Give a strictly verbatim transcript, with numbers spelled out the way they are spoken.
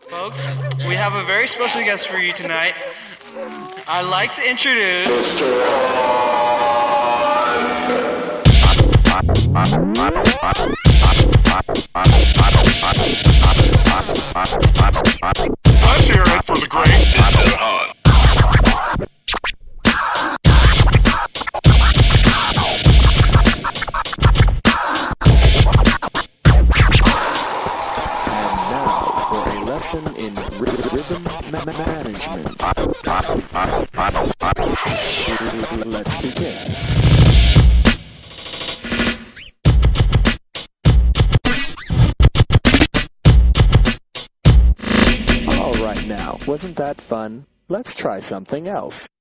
Folks, we have a very special guest for you tonight. I'd like to introduce... Let's hear it for the great Mister Hunt. Lesson in rhythm ma management. Let's begin. All right now, wasn't that fun? Let's try something else.